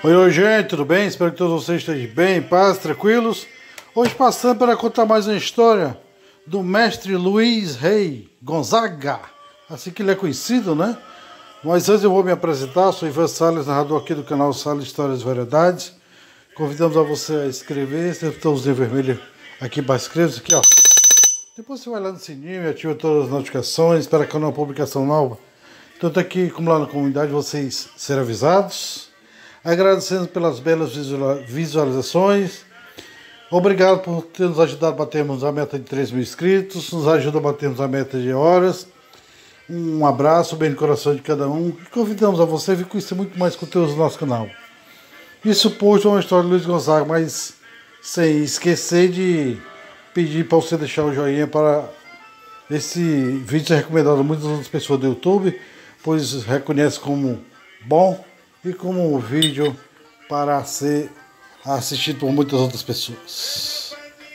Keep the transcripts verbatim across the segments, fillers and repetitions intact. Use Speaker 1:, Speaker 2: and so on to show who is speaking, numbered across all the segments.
Speaker 1: Oi, oi, gente, tudo bem? Espero que todos vocês estejam bem, em paz, tranquilos. Hoje passando para contar mais uma história do mestre Luiz Rei Gonzaga, assim que ele é conhecido, né? Mas antes eu vou me apresentar, sou Ivan Salles, narrador aqui do canal Salles Histórias e Variedades. Convidamos a você a inscrever, tem o botãozinho vermelho aqui para inscrever-se, aqui ó. Depois você vai lá no sininho e ativa todas as notificações para que uma publicação nova, tanto aqui como lá na comunidade, vocês serão avisados. Agradecendo pelas belas visualizações. Obrigado por ter nos ajudado a batermos a meta de três mil inscritos. Nos ajuda a batermos a meta de horas. Um abraço bem no coração de cada um. E convidamos a você a vir conhecer muito mais conteúdos do nosso canal. Isso posto é uma história de Luiz Gonzaga, mas sem esquecer de pedir para você deixar o joinha para esse vídeo ser recomendado a muitas outras pessoas do YouTube, pois reconhece como bom e como um vídeo para ser assistido por muitas outras pessoas.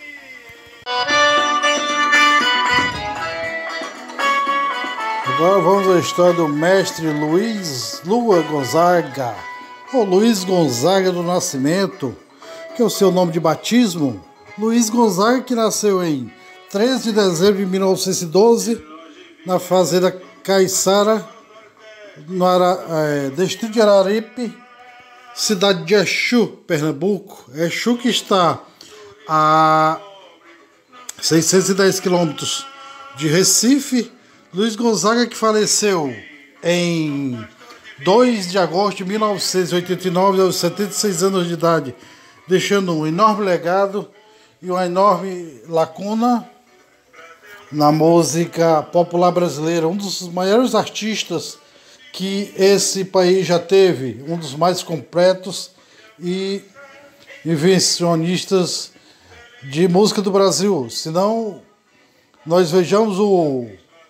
Speaker 1: Agora vamos à história do mestre Luiz Lua Gonzaga, ou Luiz Gonzaga do Nascimento, que é o seu nome de batismo. Luiz Gonzaga, que nasceu em treze de dezembro de mil novecentos e doze, na fazenda Caiçara, no Ara, é, distrito de Araripe, cidade de Exu, Pernambuco. Exu que está a seiscentos e dez quilômetros de Recife. Luiz Gonzaga, que faleceu em dois de agosto de mil novecentos e oitenta e nove, aos setenta e seis anos de idade, deixando um enorme legado e uma enorme lacuna na música popular brasileira. Um dos maiores artistas que esse país já teve, um dos mais completos e invencionistas de música do Brasil. Se não, nós vejamos o,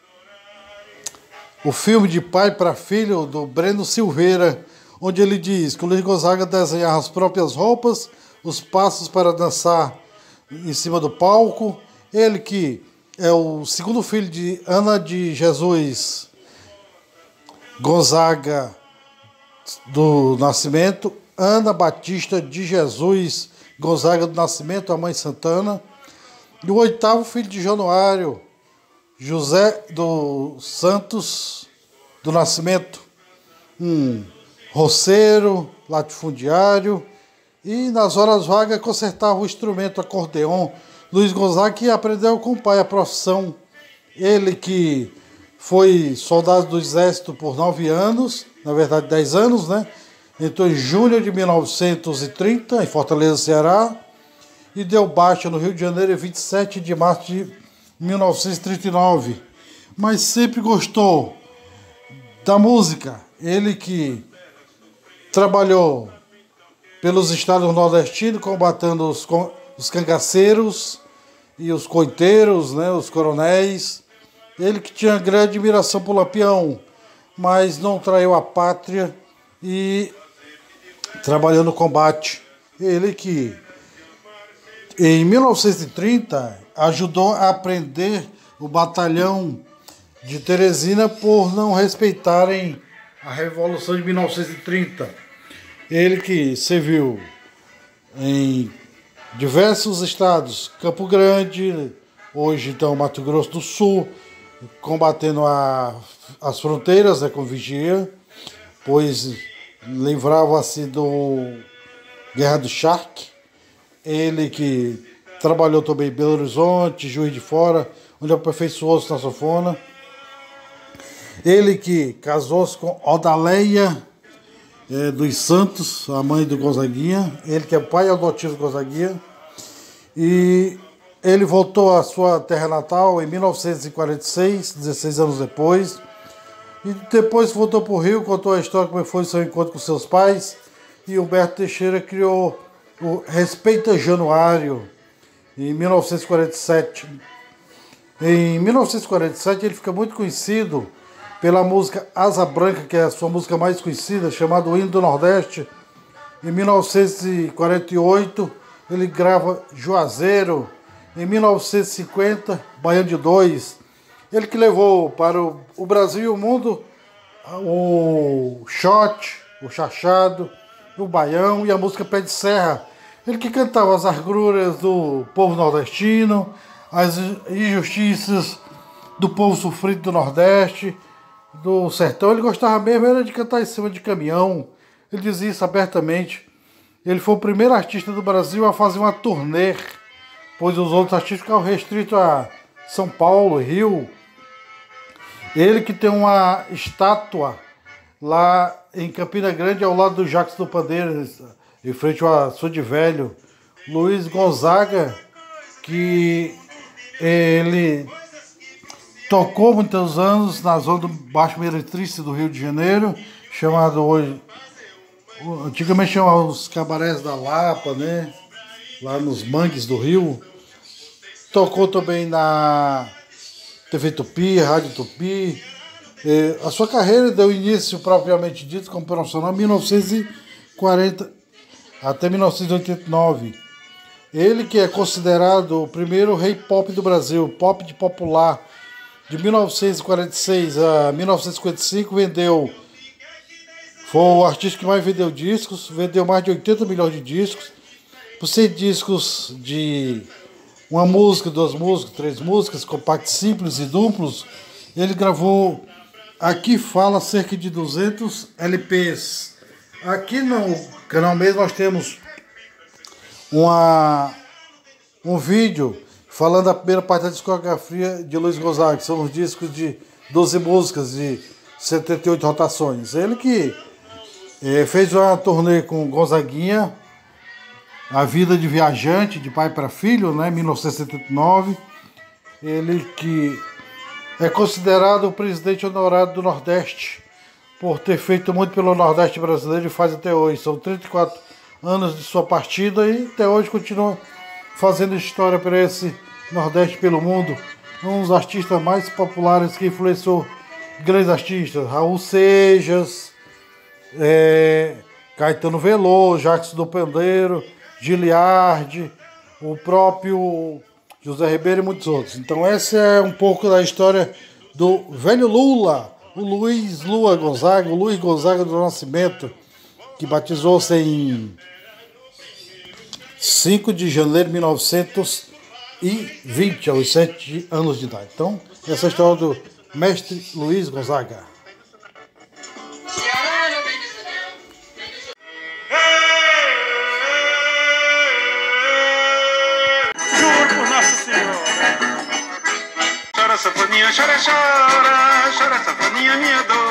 Speaker 1: o filme De Pai para Filho, do Breno Silveira, onde ele diz que o Luiz Gonzaga desenhava as próprias roupas, os passos para dançar em cima do palco. Ele que é o segundo filho de Ana de Jesus Gonzaga do Nascimento, Ana Batista de Jesus Gonzaga do Nascimento, a mãe Santana, e o oitavo filho de Januário, José dos Santos do Nascimento, um roceiro, latifundiário, e nas horas vagas consertava o instrumento acordeon. Luiz Gonzaga, que aprendeu com o pai a profissão, ele que foi soldado do Exército por nove anos, na verdade dez anos, né? Entrou em junho de mil novecentos e trinta, em Fortaleza, Ceará, e deu baixa no Rio de Janeiro em vinte e sete de março de mil novecentos e trinta e nove. Mas sempre gostou da música. Ele que trabalhou pelos estados nordestinos, combatendo os, os cangaceiros e os coiteiros, né? Os coronéis. Ele que tinha grande admiração por Lampião, mas não traiu a pátria e trabalhou no combate. Ele que, em mil novecentos e trinta, ajudou a prender o batalhão de Teresina por não respeitarem a Revolução de mil novecentos e trinta. Ele que serviu em diversos estados, Campo Grande, hoje então Mato Grosso do Sul, combatendo a, as fronteiras, né, com vigia, pois livrava-se do Guerra do Charque. Ele que trabalhou também em Belo Horizonte, Juiz de Fora, onde aperfeiçoou-se na sanfona. Ele que casou-se com Odaleia é, dos Santos, a mãe do Gonzaguinha. Ele que é pai adotivo do Gonzaguinha. E ele voltou à sua terra natal em mil novecentos e quarenta e seis, dezesseis anos depois. E depois voltou para o Rio, contou a história como foi o seu encontro com seus pais. E Humberto Teixeira criou o Respeita Januário em mil novecentos e quarenta e sete. Em mil novecentos e quarenta e sete ele fica muito conhecido pela música Asa Branca, que é a sua música mais conhecida, chamada O Hino do Nordeste. Em mil novecentos e quarenta e oito ele grava Juazeiro. Em mil novecentos e cinquenta, Baiano de Dois. Ele que levou para o, o Brasil e o mundo o shot, o chachado o baião e a música Pé de Serra. Ele que cantava as agruras do povo nordestino, as injustiças do povo sofrido do Nordeste, do sertão. Ele gostava mesmo era de cantar em cima de caminhão. Ele dizia isso abertamente. Ele foi o primeiro artista do Brasil a fazer uma turnê, pois os outros artistas ficavam restritos a São Paulo, Rio. Ele que tem uma estátua lá em Campina Grande, ao lado do Jacques do Pandeiro, em frente ao Açude Velho. Luiz Gonzaga, que ele tocou muitos anos na zona do Baixo Meretriz do Rio de Janeiro, chamado hoje, antigamente chamava os cabarés da Lapa, né? Lá nos mangues do Rio. Tocou também na T V Tupi, Rádio Tupi. A sua carreira deu início, propriamente dito, como profissional em mil novecentos e quarenta até mil novecentos e oitenta e nove. Ele que é considerado o primeiro rei pop do Brasil, pop de popular, de mil novecentos e quarenta e seis a mil novecentos e cinquenta e cinco, vendeu, foi o artista que mais vendeu discos, vendeu mais de oitenta milhões de discos, por ser discos de uma música, duas músicas, três músicas, compactos simples e duplos. Ele gravou, aqui fala, cerca de duzentos L Ps. Aqui no canal mesmo nós temos uma, um vídeo falando da primeira parte da discografia de Luiz Gonzaga, que são os discos de doze músicas e setenta e oito rotações. Ele que eh, fez uma turnê com Gonzaguinha, A Vida de Viajante, de pai para filho, né, em mil novecentos e setenta e nove. Ele que é considerado o presidente honorário do Nordeste, por ter feito muito pelo Nordeste brasileiro e faz até hoje. São trinta e quatro anos de sua partida e até hoje continua fazendo história para esse Nordeste pelo mundo. Um dos artistas mais populares que influenciou grandes artistas, Raul Seixas, é, Caetano Veloso, Jacques do Pandeiro, Giliardi, o próprio José Ribeiro e muitos outros. Então essa é um pouco da história do velho Lula, o Luiz Lula Gonzaga, o Luiz Gonzaga do Nascimento, que batizou-se em cinco de janeiro de mil novecentos e vinte, aos sete anos de idade. Então, essa é a história do mestre Luiz Gonzaga.
Speaker 2: Juro por Nossa Senhora. Chora, sanfoninha, chora, chora, chora, sanfoninha, minha dor.